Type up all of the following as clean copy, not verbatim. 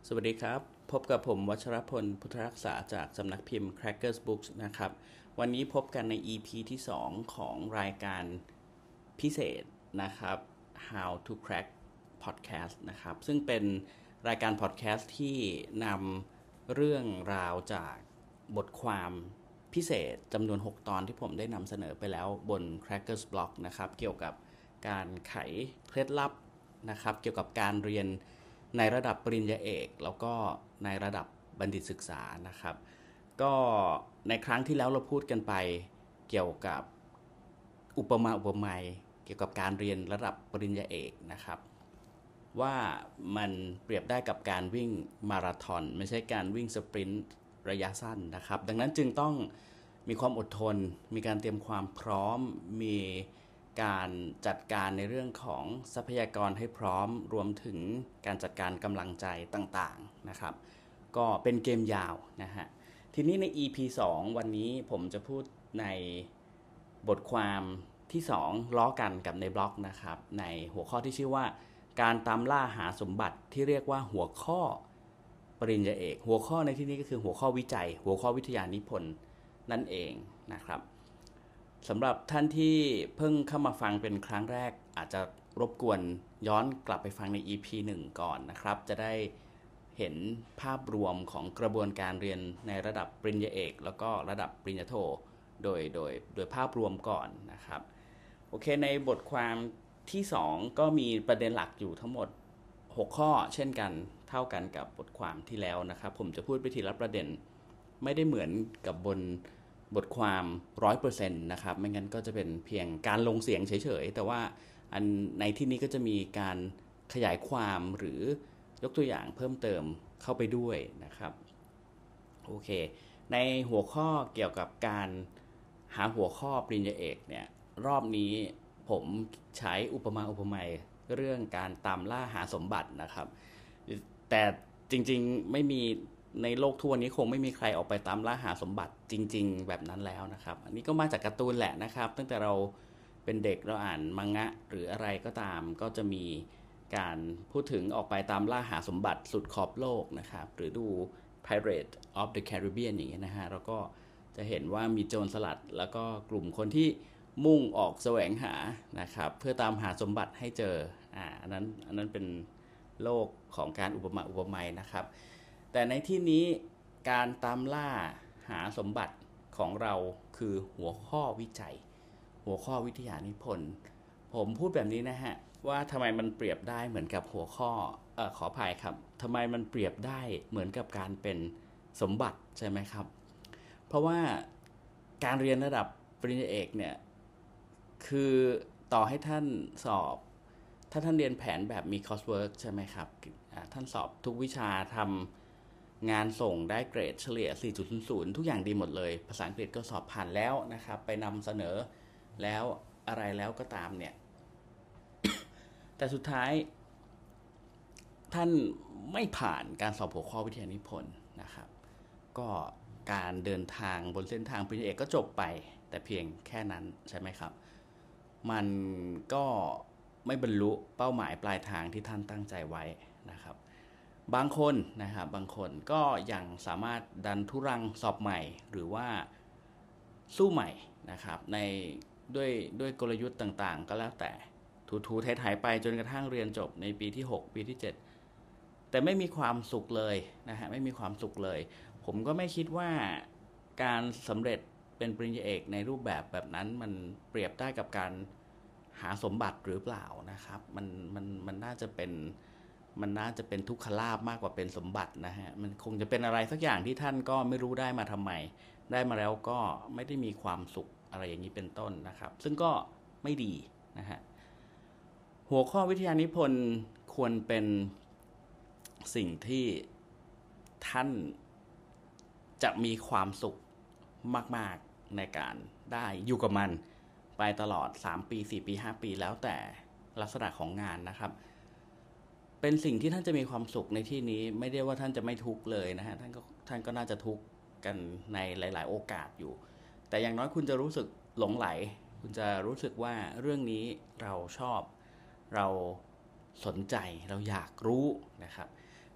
สวัสดีครับพบกับผมวัชรพลพุทธรักษาจากสำนักพิมพ์ Crackers Books นะครับวันนี้พบกันใน EP ที่2ของรายการพิเศษนะครับ How to Crack Podcast นะครับซึ่งเป็นรายการ podcast ที่นำเรื่องราวจากบทความพิเศษจำนวน6ตอนที่ผมได้นำเสนอไปแล้วบน Crackers Blog นะครับเกี่ยวกับการไขเคล็ดลับนะครับเกี่ยวกับการเรียนในระดับปริญญาเอกแล้วก็ในระดับบัณฑิตศึกษานะครับก็ในครั้งที่แล้วเราพูดกันไปเกี่ยวกับอุปไมยเกี่ยวกับการเรียนระดับปริญญาเอกนะครับว่ามันเปรียบได้กับการวิ่งมาราธอนไม่ใช่การวิ่งสปรินต์ระยะสั้นนะครับดังนั้นจึงต้องมีความอดทนมีการเตรียมความพร้อมมีการจัดการในเรื่องของทรัพยากรให้พร้อมรวมถึงการจัดการกำลังใจต่างๆนะครับก็เป็นเกมยาวนะฮะทีนี้ใน EP 2 วันนี้ผมจะพูดในบทความที่2ล้อกันกับในบล็อกนะครับในหัวข้อที่ชื่อว่าการตามล่าหาสมบัติที่เรียกว่าหัวข้อปริญญาเอกหัวข้อในที่นี้ก็คือหัวข้อวิจัยหัวข้อวิทยานิพนธ์นั่นเองนะครับสำหรับท่านที่เพิ่งเข้ามาฟังเป็นครั้งแรกอาจจะรบกวนย้อนกลับไปฟังใน EP 1 ก่อนนะครับจะได้เห็นภาพรวมของกระบวนการเรียนในระดับปริญญาเอกแล้วก็ระดับปริญญาโทโดยภาพรวมก่อนนะครับโอเคในบทความที่2ก็มีประเด็นหลักอยู่ทั้งหมด6ข้อเช่นกันเท่ากันกับบทความที่แล้วนะครับผมจะพูดไปทีละประเด็นไม่ได้เหมือนกับบนบทความ 100% นะครับไม่งั้นก็จะเป็นเพียงการลงเสียงเฉยๆแต่ว่าอันในที่นี้ก็จะมีการขยายความหรือยกตัวอย่างเพิ่มเติมเข้าไปด้วยนะครับโอเคในหัวข้อเกี่ยวกับการหาหัวข้อปริญญาเอกเนี่ยรอบนี้ผมใช้อุปไมยเรื่องการตามล่าหาสมบัตินะครับแต่จริงๆไม่มีในโลกทั่วนี้คงไม่มีใครออกไปตามล่าหาสมบัติจริงๆแบบนั้นแล้วนะครับอันนี้ก็มาจากการ์ตูนแหละนะครับตั้งแต่เราเป็นเด็กเราอ่านมังงะหรืออะไรก็ตามก็จะมีการพูดถึงออกไปตามล่าหาสมบัติสุดขอบโลกนะครับหรือดู Pirate of the Caribbean อย่างเงี้ยนะฮะแล้วก็จะเห็นว่ามีโจรสลัดแล้วก็กลุ่มคนที่มุ่งออกแสวงหานะครับเพื่อตามหาสมบัติให้เจออันนั้นเป็นโลกของการอุปไมยนะครับแต่ในที่นี้การตามล่าหาสมบัติของเราคือหัวข้อวิจัยหัวข้อวิทยานิพนธ์ผมพูดแบบนี้นะฮะว่าทำไมมันเปรียบได้เหมือนกับหัวข้อขออภัยครับทำไมมันเปรียบได้เหมือนกับการเป็นสมบัติใช่ไหมครับเพราะว่าการเรียนระดับปริญญาเอกเนี่ยคือต่อให้ท่านสอบถ้าท่านเรียนแผนแบบมีคอร์สเวิร์กใช่ไหมครับท่านสอบทุกวิชาทำงานส่งได้เกรดเฉลี่ย 4.00 ทุกอย่างดีหมดเลยภาษาอังกฤษก็สอบผ่านแล้วนะครับไปนำเสนอแล้วอะไรแล้วก็ตามเนี่ย แต่สุดท้ายท่านไม่ผ่านการสอบหัวข้อวิทยานิพนธ์นะครับก็การเดินทางบนเส้นทางปริญญาเอกก็จบไปแต่เพียงแค่นั้นใช่ไหมครับมันก็ไม่บรรลุเป้าหมายปลายทางที่ท่านตั้งใจไว้นะครับบางคนนะครับบางคนก็ยังสามารถดันทุรังสอบใหม่หรือว่าสู้ใหม่นะครับในด้วยกลยุทธ์ต่างๆก็แล้วแต่ถูๆไถๆไปจนกระทั่งเรียนจบในปีที่6ปีที่7แต่ไม่มีความสุขเลยนะฮะไม่มีความสุขเลยผมก็ไม่คิดว่าการสำเร็จเป็นปริญญาเอกในรูปแบบนั้นมันเปรียบได้กับการหาสมบัติหรือเปล่านะครับมันน่าจะเป็นทุกขลาภมากกว่าเป็นสมบัตินะฮะมันคงจะเป็นอะไรสักอย่างที่ท่านก็ไม่รู้ได้มาทำไมได้มาแล้วก็ไม่ได้มีความสุขอะไรอย่างนี้เป็นต้นนะครับซึ่งก็ไม่ดีนะฮะหัวข้อวิทยานิพนธ์ควรเป็นสิ่งที่ท่านจะมีความสุขมากๆในการได้อยู่กับมันไปตลอด3ปี4ปี5ปีแล้วแต่ลักษณะของงานนะครับเป็นสิ่งที่ท่านจะมีความสุขในที่นี้ไม่ได้ว่าท่านจะไม่ทุกข์เลยนะฮะท่านก็น่าจะทุกข์กันในหลายๆโอกาสอยู่แต่อย่างน้อยคุณจะรู้สึกหลงไหลคุณจะรู้สึกว่าเรื่องนี้เราชอบเราสนใจเราอยากรู้นะครับ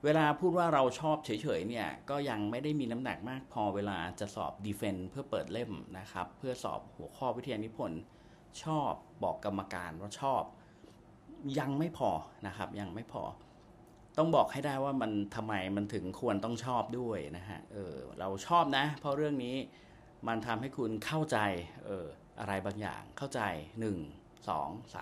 เวลาพูดว่าเราชอบเฉยๆเนี่ยก็ยังไม่ได้มีน้ำหนักมากพอเวลาจะสอบ Defense เพื่อเปิดเล่มนะครับเพื่อสอบหัวข้อวิทยานิพนธ์ชอบบอกกรรมการว่าชอบยังไม่พอนะครับยังไม่พอต้องบอกให้ได้ว่ามันทำไมมันถึงควรต้องชอบด้วยนะฮะเราชอบนะเพราะเรื่องนี้มันทำให้คุณเข้าใจอะไรบางอย่างเข้าใจ1 2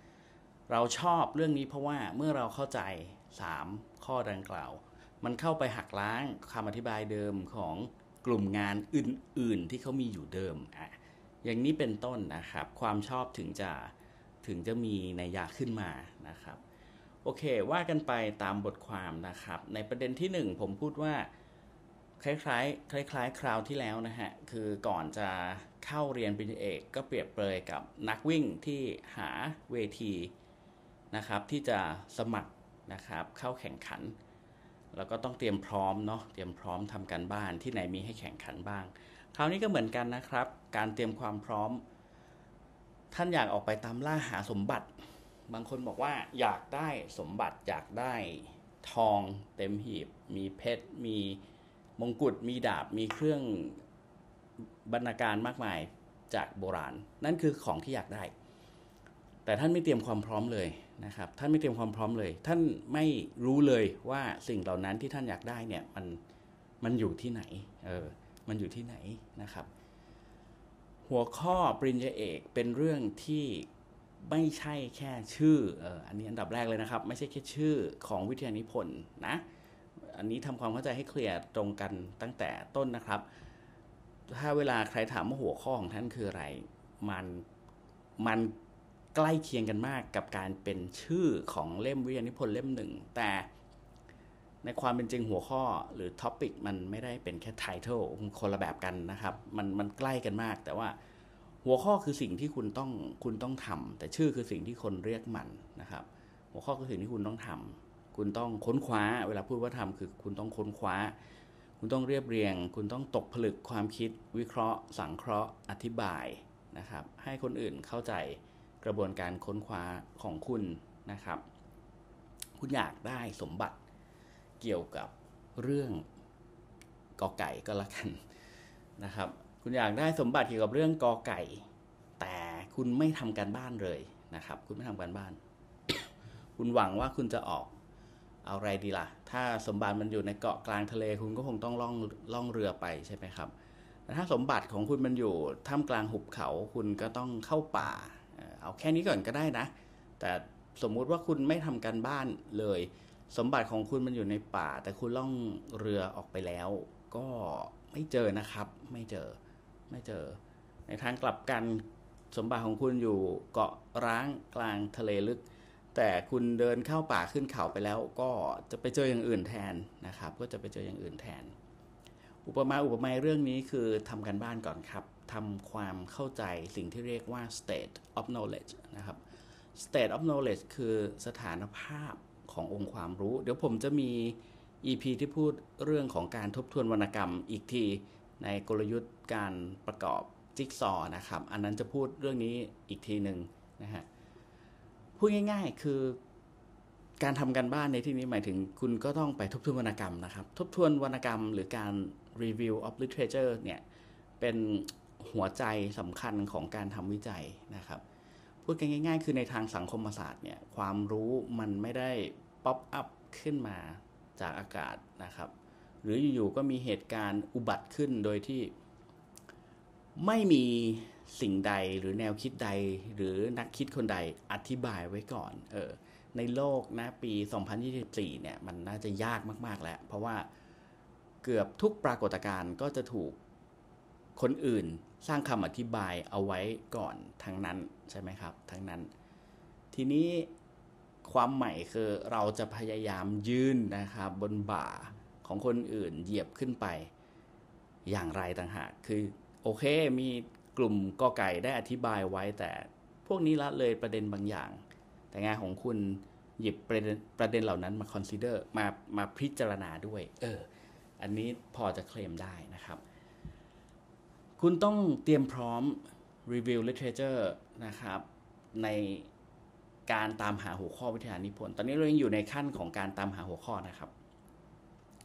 3เราชอบเรื่องนี้เพราะว่าเมื่อเราเข้าใจ3ข้อดังกล่าวมันเข้าไปหักล้างคำอธิบายเดิมของกลุ่มงานอื่นๆที่เขามีอยู่เดิมอย่างนี้เป็นต้นนะครับความชอบถึงจะมีนัยยะขึ้นมานะครับโอเคว่ากันไปตามบทความนะครับในประเด็นที่1ผมพูดว่าคล้ายคราวที่แล้วนะฮะคือก่อนจะเข้าเรียนปริญญาเอกก็เปรียบเปรยกับนักวิ่งที่หาเวทีนะครับที่จะสมัครนะครับเข้าแข่งขันแล้วก็ต้องเตรียมพร้อมเนาะเตรียมพร้อมทำการบ้านที่ไหนมีให้แข่งขันบ้างคราวนี้ก็เหมือนกันนะครับการเตรียมความพร้อมท่านอยากออกไปตามล่าหาสมบัติบางคนบอกว่าอยากได้สมบัติอยากได้ทองเต็มหีบมีเพชรมีมงกุฎมีดาบมีเครื่องบรรณาการมากมายจากโบราณนั่นคือของที่อยากได้แต่ท่านไม่เตรียมความพร้อมเลยนะครับท่านไม่เตรียมความพร้อมเลยท่านไม่รู้เลยว่าสิ่งเหล่านั้นที่ท่านอยากได้เนี่ยมันอยู่ที่ไหนมันอยู่ที่ไหนนะครับหัวข้อปริญญาเอกเป็นเรื่องที่ไม่ใช่แค่ชื่ออันนี้อันดับแรกเลยนะครับไม่ใช่แค่ชื่อของวิทยานิพนธ์นะอันนี้ทำความเข้าใจให้เคลียร์ตรงกันตั้งแต่ต้นนะครับถ้าเวลาใครถามว่าหัวข้อของท่านคืออะไรมันใกล้เคียงกันมากกับการเป็นชื่อของเล่มวิทยานิพนธ์เล่มหนึ่งแต่ในความเป็นจริงหัวข้อหรือท็อปิกมันไม่ได้เป็นแค่ไททอลคนละแบบกันนะครับมันใกล้กันมากแต่ว่าหัวข้อคือสิ่งที่คุณต้องทำแต่ชื่อคือสิ่งที่คนเรียกมันนะครับหัวข้อคือสิ่งที่คุณต้องทำคุณต้องค้นคว้าเวลาพูดว่าทำคือคุณต้องค้นคว้าคุณต้องเรียบเรียงคุณต้องตกผลึกความคิดวิเคราะห์สังเคราะห์อธิบายนะครับให้คนอื่นเข้าใจกระบวนการค้นคว้าของคุณนะครับคุณอยากได้สมบัติเกี่ยวกับเรื่องกอไก่ก็แล้วกันนะครับคุณอยากได้สมบัติเกี่ยวกับเรื่องกอไก่แต่คุณไม่ทำการบ้านเลยนะครับคุณไม่ทำการบ้าน คุณหวังว่าคุณจะออกเอาอะไรดีล่ะถ้าสมบัติมันอยู่ในเกาะกลางทะเลคุณก็คงต้องล่องเรือไปใช่ไหมครับแต่ถ้าสมบัติของคุณมันอยู่ท่ามกลางหุบเขาคุณก็ต้องเข้าป่าเอาแค่นี้ก่อนก็ได้นะแต่สมมุติว่าคุณไม่ทำการบ้านเลยสมบัติของคุณมันอยู่ในป่าแต่คุณล่องเรือออกไปแล้วก็ไม่เจอนะครับไม่เจอในทางกลับกันสมบัติของคุณอยู่เกาะร้างกลางทะเลลึกแต่คุณเดินเข้าป่าขึ้นเขาไปแล้วก็จะไปเจออย่างอื่นแทนนะครับก็จะไปเจออย่างอื่นแทนอุปมาเรื่องนี้คือทำการบ้านก่อนครับทำความเข้าใจสิ่งที่เรียกว่า state of knowledge นะครับ state of knowledge คือสถานภาพขององค์ความรู้เดี๋ยวผมจะมี EP ที่พูดเรื่องของการทบทวนวรรณกรรมอีกทีในกลยุทธ์การประกอบจิ๊กซอว์นะครับอันนั้นจะพูดเรื่องนี้อีกทีหนึ่งนะฮะพูดง่ายๆคือการทำการบ้านในที่นี้หมายถึงคุณก็ต้องไปทบทวนวรรณกรรมนะครับทบทวนวรรณกรรมหรือการ review of literature เนี่ยเป็นหัวใจสำคัญของการทำวิจัยนะครับพูดง่ายๆคือในทางสังคมศาสตร์เนี่ยความรู้มันไม่ได้ป๊อปอัพขึ้นมาจากอากาศนะครับหรืออยู่ๆก็มีเหตุการณ์อุบัติขึ้นโดยที่ไม่มีสิ่งใดหรือแนวคิดใดหรือนักคิดคนใดอธิบายไว้ก่อนในโลกนะปี 2024 เนี่ยมันน่าจะยากมากๆแล้วเพราะว่าเกือบทุกปรากฏการณ์ก็จะถูกคนอื่นสร้างคำอธิบายเอาไว้ก่อนทั้งนั้นใช่ไหมครับทั้งนั้นทีนี้ความใหม่คือเราจะพยายามยืนนะครับบนบ่าของคนอื่นเหยียบขึ้นไปอย่างไรต่างหากคือโอเคมีกลุ่มกอไก่ได้อธิบายไว้แต่พวกนี้ละเลยประเด็นบางอย่างแต่งานของคุณหยิบประเด็นเหล่านั้นมา consider มาพิจารณาด้วยอันนี้พอจะเคลมได้นะครับคุณต้องเตรียมพร้อม review literature นะครับในการตามหาหัวข้อวิทยานิพนธ์ตอนนี้เรายังอยู่ในขั้นของการตามหาหัวข้อนะครับ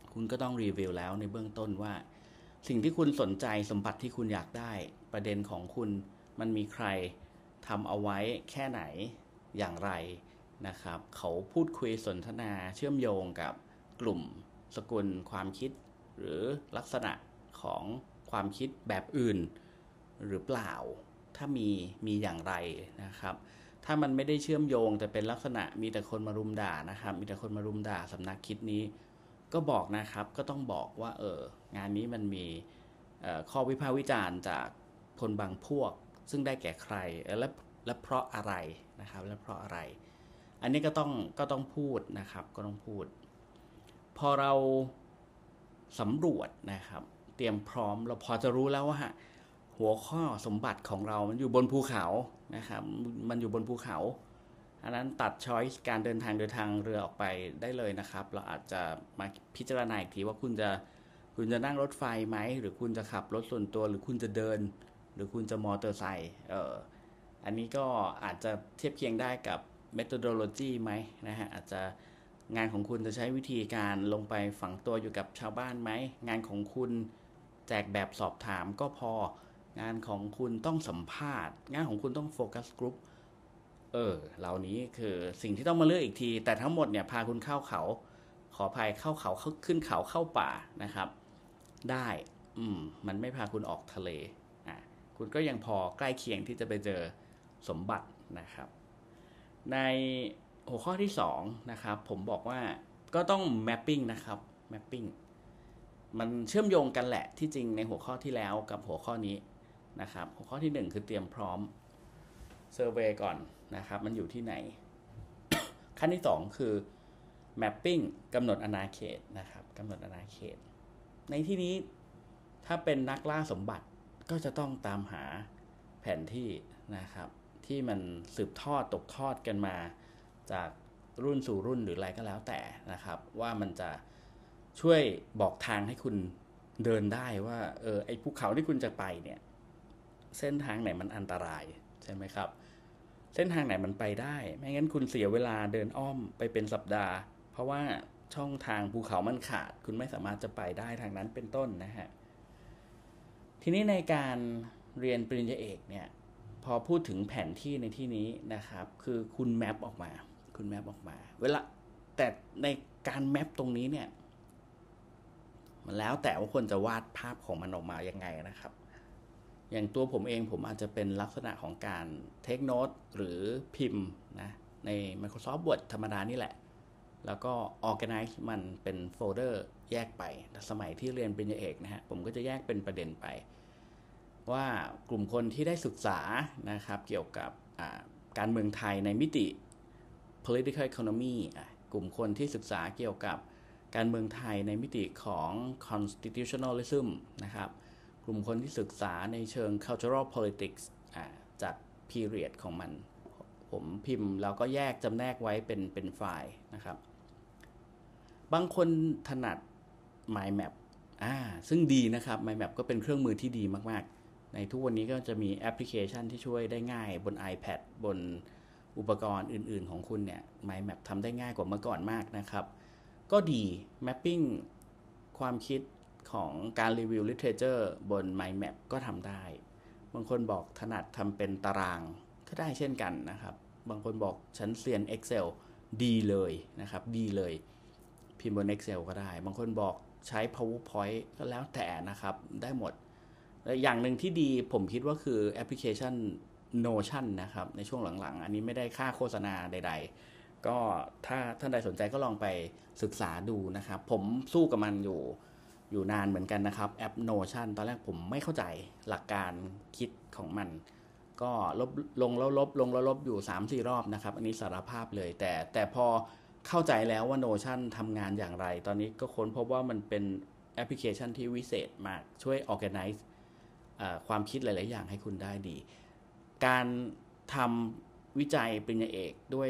คุณก็ต้องรีวิวแล้วในเบื้องต้นว่าสิ่งที่คุณสนใจสมบัติที่คุณอยากได้ประเด็นของคุณมันมีใครทำเอาไว้แค่ไหนอย่างไรนะครับเขาพูดคุยสนทนาเชื่อมโยงกับกลุ่มสกุลความคิดหรือลักษณะของความคิดแบบอื่นหรือเปล่าถ้ามีอย่างไรนะครับถ้ามันไม่ได้เชื่อมโยงแต่เป็นลักษณะมีแต่คนมารุมด่านะครับมีแต่คนมารุมด่าสำนักคิดนี้ก็บอกนะครับก็ต้องบอกว่างานนี้มันมีข้อวิพากษ์วิจารณ์จากคนบางพวกซึ่งได้แก่ใครและเพราะอะไรนะครับและเพราะอะไรอันนี้ก็ต้องพูดนะครับก็ต้องพูดพอเราสำรวจนะครับเตรียมพร้อมเราพอจะรู้แล้วว่าหัวข้อสมบัติของเรามันอยู่บนภูเขานะครับมันอยู่บนภูเขาอันนั้นตัดช้อยส์การเดินทางโดยทางเรือออกไปได้เลยนะครับเราอาจจะมาพิจารณาอีกทีว่าคุณจะนั่งรถไฟไหมหรือคุณจะขับรถส่วนตัวหรือคุณจะเดินหรือคุณจะมอเตอร์ไซค์อันนี้ก็อาจจะเทียบเคียงได้กับ methodology ไหมนะฮะอาจจะงานของคุณจะใช้วิธีการลงไปฝังตัวอยู่กับชาวบ้านไหมงานของคุณแจกแบบสอบถามก็พองานของคุณต้องสัมภาษณ์งานของคุณต้องโฟกัสกลุ่มเหล่านี้คือสิ่งที่ต้องมาเลือกอีกทีแต่ทั้งหมดเนี่ยพาคุณเข้าเขาขออภัยเข้าเขาขึ้นเขาเข้าป่านะครับได้มันไม่พาคุณออกทะเลคุณก็ยังพอใกล้เคียงที่จะไปเจอสมบัตินะครับในหัวข้อที่2นะครับผมบอกว่าก็ต้อง mapping นะครับ mapping มันเชื่อมโยงกันแหละที่จริงในหัวข้อที่แล้วกับหัวข้อนี้นะครับหัวข้อที่1คือเตรียมพร้อมเซอร์เวย์ก่อนนะครับมันอยู่ที่ไหน ขั้นที่2คือ mapping กำหนดอาณาเขตนะครับกำหนดอาณาเขตในที่นี้ถ้าเป็นนักล่าสมบัติก็จะต้องตามหาแผนที่นะครับที่มันสืบทอดตกทอดกันมาจากรุ่นสู่รุ่นหรืออะไรก็แล้วแต่นะครับว่ามันจะช่วยบอกทางให้คุณเดินได้ว่าไอ้ภูเขาที่คุณจะไปเนี่ยเส้นทางไหนมันอันตรายใช่ไหมครับเส้นทางไหนมันไปได้ไม่งั้นคุณเสียเวลาเดินอ้อมไปเป็นสัปดาห์เพราะว่าช่องทางภูเขามันขาดคุณไม่สามารถจะไปได้ทางนั้นเป็นต้นนะฮะทีนี้ในการเรียนปริญญาเอกเนี่ยพอพูดถึงแผนที่ในที่นี้นะครับคือคุณแมปออกมาเวลาแต่ในการแมปตรงนี้เนี่ยมันแล้วแต่ว่าคนจะวาดภาพของมันออกมายังไงนะครับอย่างตัวผมเองผมอาจจะเป็นลักษณะของการเทคโนตหรือพิมพ์นะใน Microsoft Word ธรรมดานี่แหละแล้วก็ organize มันเป็นโฟลเดอร์แยกไปสมัยที่เรียนปริญญาเอกนะฮะผมก็จะแยกเป็นประเด็นไปว่ากลุ่มคนที่ได้ศึกษานะครับเกี่ยวกับการเมืองไทยในมิติ political economy กลุ่มคนที่ศึกษาเกี่ยวกับการเมืองไทยในมิติของ constitutionalism นะครับกลุ่มคนที่ศึกษาในเชิง cultural politics จาก period ของมันผมพิมพ์แล้วก็แยกจำแนกไว้เป็นไฟล์นะครับบางคนถนัด mind map ซึ่งดีนะครับ mind map ก็เป็นเครื่องมือที่ดีมากๆในทุกวันนี้ก็จะมีแอปพลิเคชันที่ช่วยได้ง่ายบน iPad บนอุปกรณ์อื่นๆของคุณเนี่ย mind map ทำได้ง่ายกว่าเมื่อก่อนมากนะครับก็ดี mapping ความคิดของการรีวิว literature บน mind map ก็ทำได้บางคนบอกถนัดทำเป็นตารางก็ได้เช่นกันนะครับบางคนบอกฉันเซียน Excel ดีเลยนะครับดีเลยพิมพ์บน Excel ก็ได้บางคนบอกใช้ PowerPoint ก็แล้วแต่นะครับได้หมดและอย่างหนึ่งที่ดีผมคิดว่าคือแอปพลิเคชัน Notion นะครับในช่วงหลังๆอันนี้ไม่ได้ค่าโฆษณาใดๆก็ถ้าท่านใดสนใจก็ลองไปศึกษาดูนะครับผมสู้กับมันอยู่นานเหมือนกันนะครับแอป Notion ตอนแรกผมไม่เข้าใจหลักการคิดของมันก็ลงแล้วลบอยู่ 3-4 รอบนะครับอันนี้สารภาพเลยแต่พอเข้าใจแล้วว่า Notion ทำงานอย่างไรตอนนี้ก็ค้นพบว่ามันเป็นแอปพลิเคชันที่วิเศษมากช่วย organize ความคิดหลายๆอย่างให้คุณได้ดีการทำวิจัยปริญญาเอกด้วย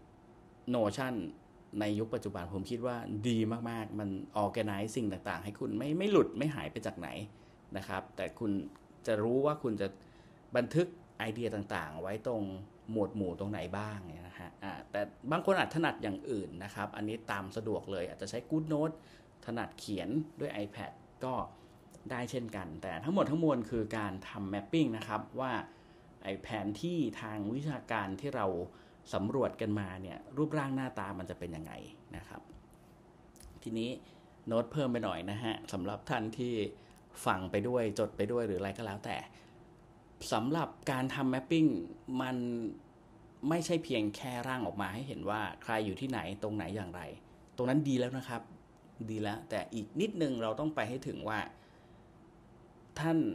Notion ในยุคปัจจุบันผมคิดว่าดีมากๆมัน organize สิ่งต่างๆให้คุณไม่หลุดไม่หายไปจากไหนนะครับแต่คุณจะรู้ว่าคุณจะบันทึกไอเดียต่างๆไว้ตรงหมวดหมู่ตรงไหนบ้างนะฮะแต่บางคนอาจถนัดอย่างอื่นนะครับอันนี้ตามสะดวกเลยอาจจะใช้ GoodNote ถนัดเขียนด้วย iPad ก็ได้เช่นกันแต่ทั้งหมดทั้งมวลคือการทำ mapping นะครับว่าไอ้แผนที่ทางวิชาการที่เราสำรวจกันมาเนี่ยรูปร่างหน้าตามันจะเป็นยังไงนะครับทีนี้โน้ตเพิ่มไปหน่อยนะฮะสำหรับท่านที่ฟังไปด้วยจดไปด้วยหรืออะไรก็แล้วแต่สำหรับการทำ mapping มันไม่ใช่เพียงแค่ร่างออกมาให้เห็นว่าใครอยู่ที่ไหนตรงไหนอย่างไรตรงนั้นดีแล้วนะครับดีแล้วแต่อีกนิดนึงเราต้องไปให้ถึงว่าท่าน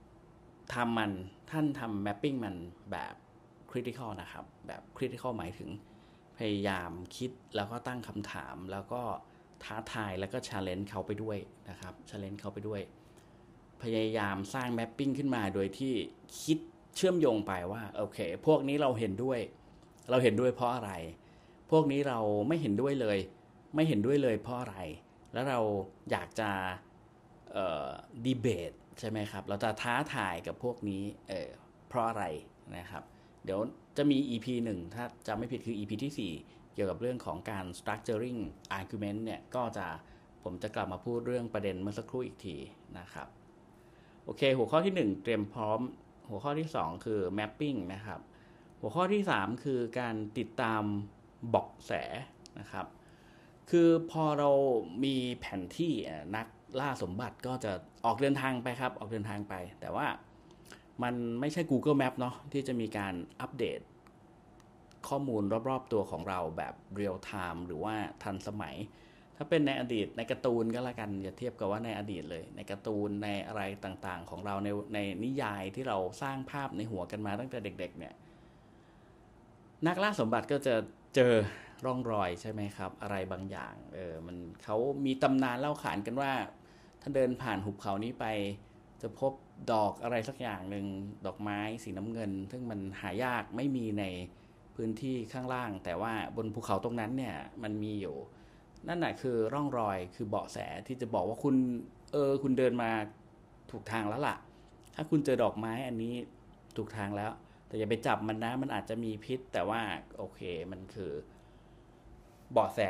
ทำ mapping มันแบบ critical นะครับแบบ critical หมายถึงพยายามคิดแล้วก็ตั้งคำถามแล้วก็ท้าทายแล้วก็ challenge เขาไปด้วยนะครับ challenge เขาไปด้วยพยายามสร้าง mapping ขึ้นมาโดยที่คิดเชื่อมโยงไปว่าโอเคพวกนี้เราเห็นด้วยเพราะอะไรพวกนี้เราไม่เห็นด้วยเลยเพราะอะไรแล้วเราอยากจะดีเบตใช่ไหมครับเราจะท้าทายกับพวกนี้เพราะอะไรนะครับเดี๋ยวจะมี EP 1ถ้าจำไม่ผิดคือ EP ที่4เกี่ยวกับเรื่องของการ structuring argument เนี่ยก็ผมจะกลับมาพูดเรื่องประเด็นเมื่อสักครู่อีกทีนะครับโอเคหัวข้อที่1เตรียมพร้อมหัวข้อที่2คือ mapping นะครับหัวข้อที่3คือการติดตามเบาะแสนะครับคือพอเรามีแผนที่นักล่าสมบัติก็จะออกเดินทางไปครับออกเดินทางไปแต่ว่ามันไม่ใช่ Google Map เนาะที่จะมีการอัปเดตข้อมูลรอบๆตัวของเราแบบ real time หรือว่าทันสมัยถ้าเป็นในอดีตในการ์ตูนก็แล้วกันอย่าเทียบกับว่าในอดีตเลยในการ์ตูนในอะไรต่างๆของเราในนิยายที่เราสร้างภาพในหัวกันมาตั้งแต่เด็กๆเนี่ยนักล่าสมบัติก็จะเจอร่องรอยใช่ไหมครับอะไรบางอย่างเขามีตำนานเล่าขานกันว่าถ้าเดินผ่านหุบเขานี้ไปจะพบดอกอะไรสักอย่างหนึ่งดอกไม้สีน้ำเงินซึ่งมันหายากไม่มีในพื้นที่ข้างล่างแต่ว่าบนภูเขาตรงนั้นเนี่ยมันมีอยู่นั่นแหละคือร่องรอยคือเบาะแสที่จะบอกว่าคุณเดินมาถูกทางแล้วล่ะถ้าคุณเจอดอกไม้อันนี้ถูกทางแล้วแต่อย่าไปจับมันนะมันอาจจะมีพิษแต่ว่าโอเคมันคือเบาะแส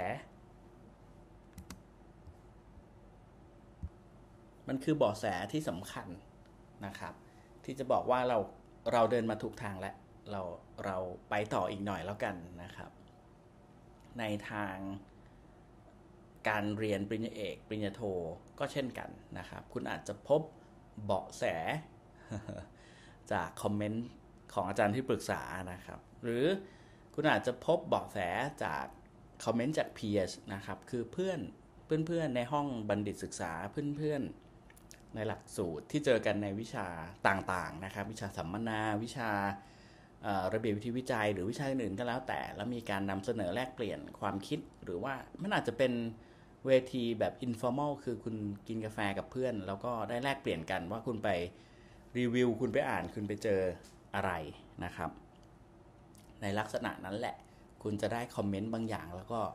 มันคือเบาะแสที่สำคัญนะครับที่จะบอกว่าเราเดินมาถูกทางแล้วเราไปต่ออีกหน่อยแล้วกันนะครับในทางการเรียนปริญญาเอกปริญญาโทก็เช่นกันนะครับคุณอาจจะพบเบาะแส จากคอมเมนต์ของอาจารย์ที่ปรึกษานะครับหรือคุณอาจจะพบเบาะแสจากคอมเมนต์จาก peers นะครับคือเพื่อนในห้องบัณฑิตศึกษาเพื่อนในหลักสูตรที่เจอกันในวิชาต่างๆนะครับวิชาสัมมนาวิชาระเบียบวิธีวิจัยหรือวิชาอื่นก็แล้วแต่แล้วมีการนำเสนอแลกเปลี่ยนความคิดหรือว่ามันอาจจะเป็นเวทีแบบ informal คือคุณกินกาแฟกับเพื่อนแล้วก็ได้แลกเปลี่ยนกันว่าคุณไปรีวิวคุณไปอ่านคุณไปเจออะไรนะครับในลักษณะนั้นแหละคุณจะได้คอมเมนต์บางอย่างแล้วก็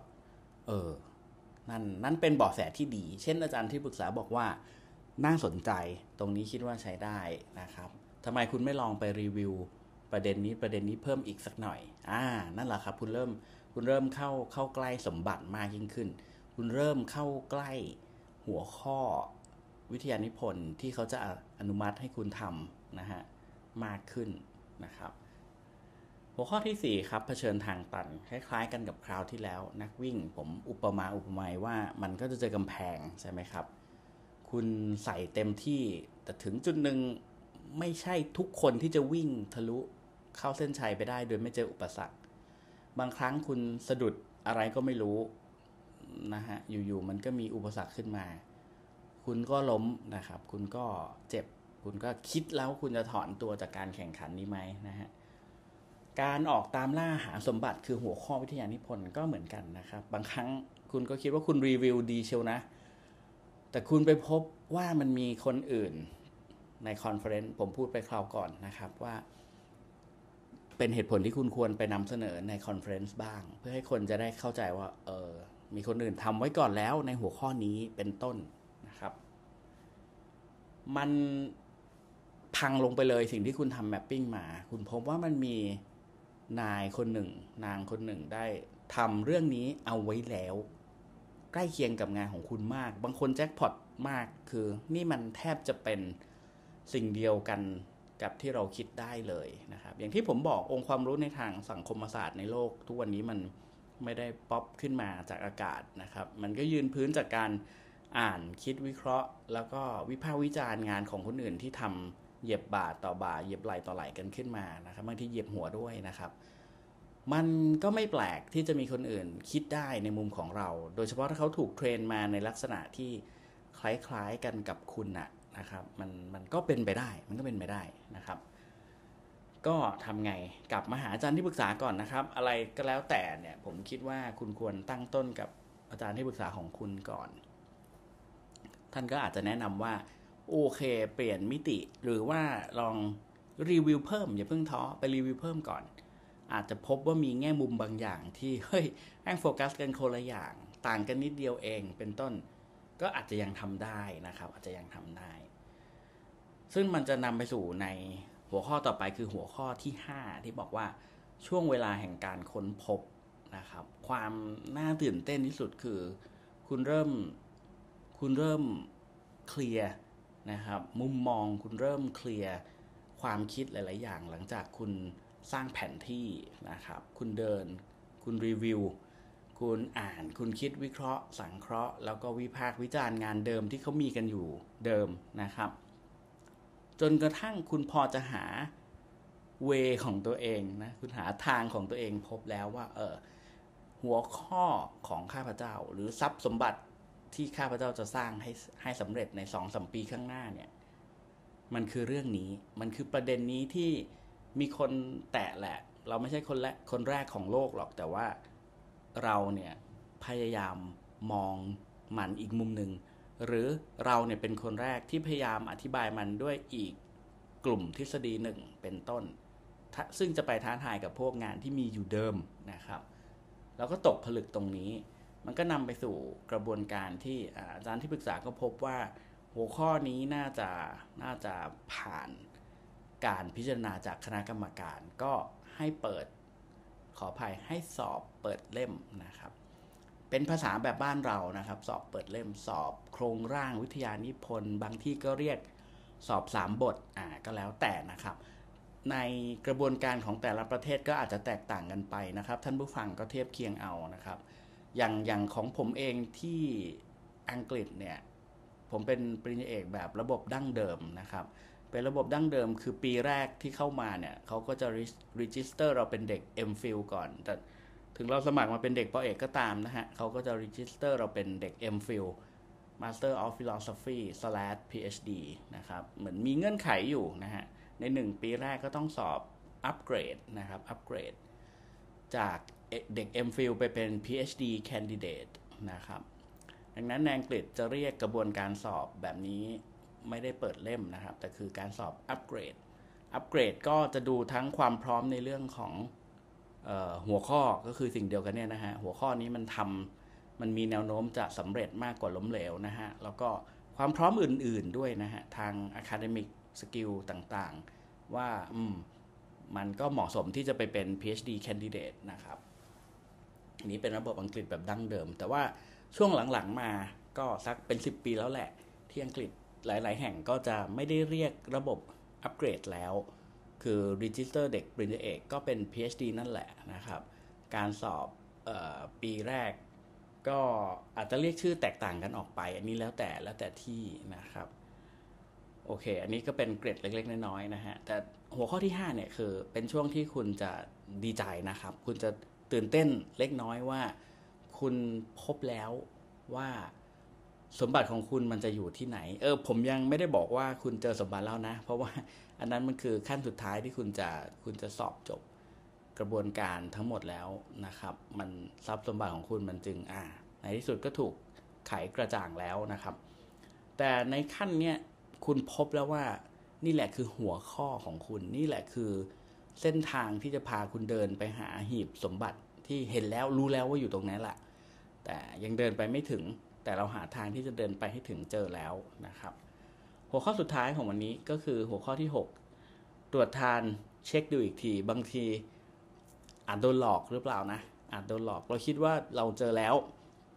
นั่นเป็นเบาะแสที่ดีเช่นอาจารย์ที่ปรึกษาบอกว่าน่าสนใจตรงนี้คิดว่าใช้ได้นะครับทำไมคุณไม่ลองไปรีวิวประเด็นนี้เพิ่มอีกสักหน่อยนั่นแหละครับคุณเริ่มเข้าใกล้สมบัติมากยิ่งขึ้นคุณเริ่มเข้าใกล้หัวข้อวิทยานิพนธ์ที่เขาจะอนุมัติให้คุณทำนะฮะมากขึ้นนะครับหัวข้อที่4ครับเผชิญทางตันคล้ายๆกันกับคราวที่แล้วนักวิ่งผมอุปมาว่ามันก็จะเจอกำแพงใช่ไหมครับคุณใส่เต็มที่แต่ถึงจุดหนึ่งไม่ใช่ทุกคนที่จะวิ่งทะลุเข้าเส้นชัยไปได้โดยไม่เจออุปสรรคบางครั้งคุณสะดุดอะไรก็ไม่รู้นะฮะอยู่ๆมันก็มีอุปสรรคขึ้นมาคุณก็ล้มนะครับคุณก็เจ็บคุณก็คิดแล้วคุณจะถอนตัวจากการแข่งขันนี้ไหมนะฮะการออกตามล่าหาสมบัติคือหัวข้อวิทยานิพนธ์ก็เหมือนกันนะครับบางครั้งคุณก็คิดว่าคุณรีวิวดีเชียวนะแต่คุณไปพบว่ามันมีคนอื่นในคอนเฟอเรนซ์ผมพูดไปคราวก่อนนะครับว่าเป็นเหตุผลที่คุณควรไปนำเสนอในคอนเฟอเรนซ์บ้างเพื่อให้คนจะได้เข้าใจว่ามีคนอื่นทำไว้ก่อนแล้วในหัวข้อนี้เป็นต้นนะครับมันพังลงไปเลยสิ่งที่คุณทำแมปปิ้งมาคุณพบว่ามันมีนางคนหนึ่งได้ทำเรื่องนี้เอาไว้แล้วใกล้เคียงกับงานของคุณมากบางคนแจ็คพอตมากคือนี่มันแทบจะเป็นสิ่งเดียวกันกับที่เราคิดได้เลยนะครับอย่างที่ผมบอกองค์ความรู้ในทางสังคมศาสตร์ในโลกทุกวันนี้มันไม่ได้ป๊อปขึ้นมาจากอากาศนะครับมันก็ยืนพื้นจากการอ่านคิดวิเคราะห์แล้วก็วิพากษ์วิจารณ์งานของคนอื่นที่ทำเหยียบบ่าต่อบ่าเหยียบไหล่ต่อไหล่กันขึ้นมานะครับบางทีเหยียบหัวด้วยนะครับมันก็ไม่แปลกที่จะมีคนอื่นคิดได้ในมุมของเราโดยเฉพาะถ้าเขาถูกเทรนมาในลักษณะที่คล้ายๆกันกับคุณนะครับมันก็เป็นไปได้นะครับก็ทำไงกลับมาหาอาจารย์ที่ปรึกษาก่อนนะครับอะไรก็แล้วแต่เนี่ยผมคิดว่าคุณควรตั้งต้นกับอาจารย์ที่ปรึกษาของคุณก่อนท่านก็อาจจะแนะนำว่าโอเคเปลี่ยนมิติหรือว่าลองรีวิวเพิ่มอย่าเพิ่งท้อไปรีวิวเพิ่มก่อนอาจจะพบว่ามีแง่มุมบางอย่างที่เฮ้ยแม่งโฟกัสกันคนละอย่างต่างกันนิดเดียวเองเป็นต้นก็อาจจะยังทำได้นะครับอาจจะยังทำได้ซึ่งมันจะนำไปสู่ในหัวข้อต่อไปคือหัวข้อที่5ที่บอกว่าช่วงเวลาแห่งการค้นพบนะครับความน่าตื่นเต้นที่สุดคือคุณเริ่มเคลียร์นะครับมุมมองคุณเริ่มเคลียร์ความคิดหลายๆอย่างหลังจากคุณสร้างแผนที่นะครับคุณเดินคุณรีวิวคุณอ่านคุณคิดวิเคราะห์สังเคราะห์แล้วก็วิพากษ์วิจารณ์งานเดิมที่เขามีกันอยู่เดิมนะครับจนกระทั่งคุณพอจะหาเวของตัวเองนะคุณหาทางของตัวเองพบแล้วว่าหัวข้อของข้าพเจ้าหรือทรัพย์สมบัติที่ข้าพเจ้าจะสร้างให้สำเร็จใน 2-3 ปีข้างหน้าเนี่ยมันคือเรื่องนี้มันคือประเด็นนี้ที่มีคนแตะแหละเราไม่ใช่คนแรกของโลกหรอกแต่ว่าเราเนี่ยพยายามมองมันอีกมุมหนึ่งหรือเราเนี่ยเป็นคนแรกที่พยายามอธิบายมันด้วยอีกกลุ่มทฤษฎีหนึ่งเป็นต้นซึ่งจะไปท้าทายกับพวกงานที่มีอยู่เดิมนะครับแล้วก็ตกผลึกตรงนี้มันก็นำไปสู่กระบวนการที่อาจารย์ที่ปรึกษาก็พบว่าหัวข้อนี้น่าจะผ่านการพิจารณาจากคณะกรรมการก็ให้เปิดขออภัยให้สอบเปิดเล่มนะครับเป็นภาษาแบบบ้านเรานะครับสอบเปิดเล่มสอบโครงร่างวิทยานิพนธ์บางที่ก็เรียกสอบ3 บทก็แล้วแต่นะครับในกระบวนการของแต่ละประเทศก็อาจจะแตกต่างกันไปนะครับท่านผู้ฟังก็เทียบเคียงเอานะครับอย่างของผมเองที่อังกฤษเนี่ยผมเป็นปริญญาเอกแบบระบบดั้งเดิมนะครับเป็นระบบดั้งเดิมคือปีแรกที่เข้ามาเนี่ยเขาก็จะregister เราเป็นเด็ก MPhil ก่อนแต่ถึงเราสมัครมาเป็นเด็กป.เอกก็ตามนะฮะเขาก็จะ register เราเป็นเด็ก MPhil Master of Philosophy/PhD นะครับเหมือนมีเงื่อนไขอยู่นะฮะใน1 ปีแรกก็ต้องสอบอัปเกรดนะครับอัปเกรดจากเด็ก MPhil ไปเป็น PhD candidate นะครับดังนั้นในอังกฤษจะเรียกกระบวนการสอบแบบนี้ไม่ได้เปิดเล่มนะครับแต่คือการสอบอัปเกรดก็จะดูทั้งความพร้อมในเรื่องของหัวข้อก็คือสิ่งเดียวกันเนี่ยนะฮะหัวข้อนี้มันมีแนวโน้มจะสำเร็จมากกว่าล้มเหลวนะฮะแล้วก็ความพร้อมอื่นๆด้วยนะฮะทาง academic skill ต่างๆว่ามันก็เหมาะสมที่จะไปเป็น PhD candidate นะครับนี้เป็นระบบอังกฤษแบบดั้งเดิมแต่ว่าช่วงหลังๆมาก็สักเป็น10 ปีแล้วแหละที่อังกฤษหลายๆแห่งก็จะไม่ได้เรียกระบบอัปเกรดแล้วคือ register เด็กปริญญาเอกก็เป็น PhD นั่นแหละนะครับการสอบปีแรกก็อาจจะเรียกชื่อแตกต่างกันออกไปอันนี้แล้วแต่ที่นะครับโอเคอันนี้ก็เป็นเกร็ดเล็กๆน้อยๆนะฮะแต่หัวข้อที่5เนี่ยคือเป็นช่วงที่คุณจะดีใจนะครับคุณจะตื่นเต้นเล็กน้อยว่าคุณพบแล้วว่าสมบัติของคุณมันจะอยู่ที่ไหนผมยังไม่ได้บอกว่าคุณเจอสมบัติแล้วนะเพราะว่าอันนั้นมันคือขั้นสุดท้ายที่คุณจะสอบจบกระบวนการทั้งหมดแล้วนะครับมันทรัพย์สมบัติของคุณมันจึงในที่สุดก็ถูกไขกระจ่างแล้วนะครับแต่ในขั้นเนี้ยคุณพบแล้วว่านี่แหละคือหัวข้อของคุณนี่แหละคือเส้นทางที่จะพาคุณเดินไปหาหีบสมบัติที่เห็นแล้วรู้แล้วว่าอยู่ตรงนั้นแหละแต่ยังเดินไปไม่ถึงแต่เราหาทางที่จะเดินไปให้ถึงเจอแล้วนะครับหัวข้อสุดท้ายของวันนี้ก็คือหัวข้อที่6ตรวจทานเช็คดูอีกทีบางทีอาจโดนหลอกหรือเปล่านะอาจโดนหลอกเราคิดว่าเราเจอแล้ว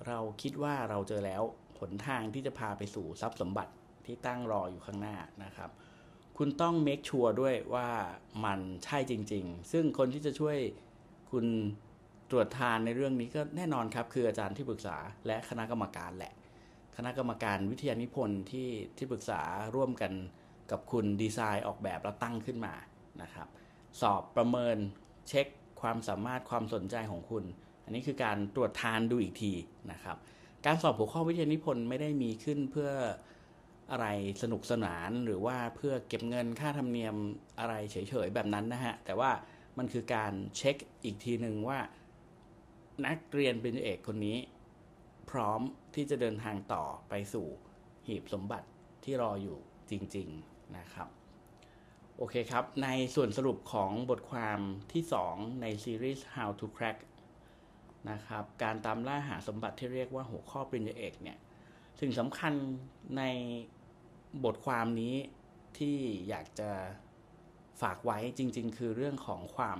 เราคิดว่าเราเจอแล้วหนทางที่จะพาไปสู่ทรัพย์สมบัติที่ตั้งรออยู่ข้างหน้านะครับคุณต้อง make sure ด้วยว่ามันใช่จริงๆซึ่งคนที่จะช่วยคุณตรวจทานในเรื่องนี้ก็แน่นอนครับคืออาจารย์ที่ปรึกษาและคณะกรรมการแหละคณะกรรมการวิทยานิพนธ์ที่ปรึกษาร่วมกันกับคุณดีไซน์ออกแบบแล้วตั้งขึ้นมานะครับสอบประเมินเช็คความสามารถความสนใจของคุณอันนี้คือการตรวจทานดูอีกทีนะครับการสอบหัวข้อวิทยานิพนธ์ไม่ได้มีขึ้นเพื่ออะไรสนุกสนานหรือว่าเพื่อเก็บเงินค่าธรรมเนียมอะไรเฉยๆแบบนั้นนะฮะแต่ว่ามันคือการเช็คอีกทีหนึ่งว่านักเรียนปริญญาเอกคนนี้พร้อมที่จะเดินทางต่อไปสู่หีบสมบัติที่รออยู่จริงๆนะครับโอเคครับในส่วนสรุปของบทความที่2ในซีรีส์ How to Crack นะครับการตามล่าหาสมบัติที่เรียกว่าหัวข้อปริญญาเอกเนี่ยสิ่งสำคัญในบทความนี้ที่อยากจะฝากไว้จริงๆคือเรื่องของความ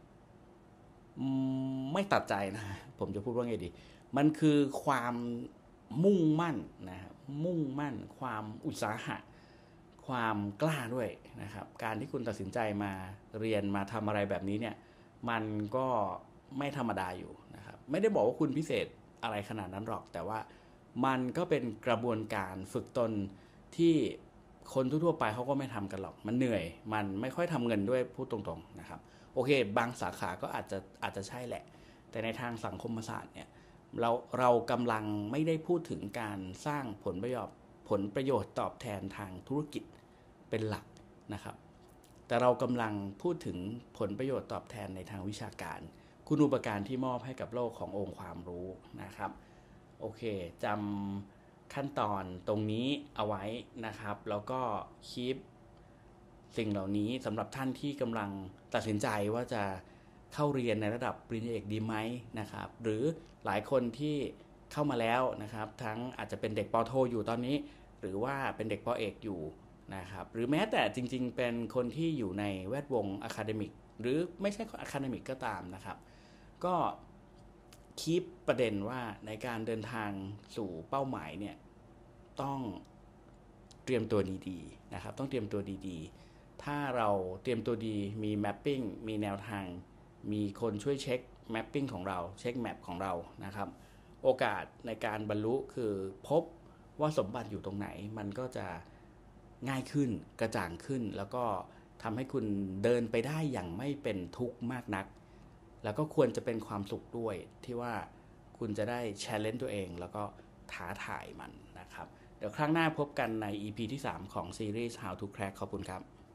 ไม่ตัดใจนะผมจะพูดว่าไงดีมันคือความมุ่งมั่นนะครับมุ่งมั่นความอุตสาหะความกล้าด้วยนะครับการที่คุณตัดสินใจมาเรียนมาทำอะไรแบบนี้เนี่ยมันก็ไม่ธรรมดาอยู่นะครับไม่ได้บอกว่าคุณพิเศษอะไรขนาดนั้นหรอกแต่ว่ามันก็เป็นกระบวนการฝึกตนที่คนทั่วไปเขาก็ไม่ทำกันหรอกมันเหนื่อยมันไม่ค่อยทำเงินด้วยพูดตรงๆนะครับโอเคบางสาขาก็อาจจะใช่แหละแต่ในทางสังคมศาสตร์เนี่ยเรากำลังไม่ได้พูดถึงการสร้างผลประโยชน์ตอบแทนทางธุรกิจเป็นหลักนะครับแต่เรากำลังพูดถึงผลประโยชน์ตอบแทนในทางวิชาการคุณูปการที่มอบให้กับโลกขององค์ความรู้นะครับโอเคจำขั้นตอนตรงนี้เอาไว้นะครับแล้วก็คีปสิ่งเหล่านี้สำหรับท่านที่กำลังตัดสินใจว่าจะเข้าเรียนในระดับปริญญาเอกดีไหมนะครับหรือหลายคนที่เข้ามาแล้วนะครับทั้งอาจจะเป็นเด็กป.โทอยู่ตอนนี้หรือว่าเป็นเด็กป.เอกอยู่นะครับหรือแม้แต่จริงๆเป็นคนที่อยู่ในแวดวงอะคาเดมิกหรือไม่ใช่อะคาเดมิกก็ตามนะครับก็คีปประเด็นว่าในการเดินทางสู่เป้าหมายเนี่ยต้องเตรียมตัวดีๆนะครับต้องเตรียมตัวดีๆถ้าเราเตรียมตัวดีมีแมปปิ้งมีแนวทางมีคนช่วยเช็คแมปปิ้งของเราเช็คแมปของเรานะครับโอกาสในการบรรลุคือพบว่าสมบัติอยู่ตรงไหนมันก็จะง่ายขึ้นกระจ่างขึ้นแล้วก็ทำให้คุณเดินไปได้อย่างไม่เป็นทุกข์มากนักแล้วก็ควรจะเป็นความสุขด้วยที่ว่าคุณจะได้ challenge ตัวเองแล้วก็ท้าทายมันนะครับเดี๋ยวครั้งหน้าพบกันใน EP ที่3ของซีรีส์ How to Crack ขอบคุณครับ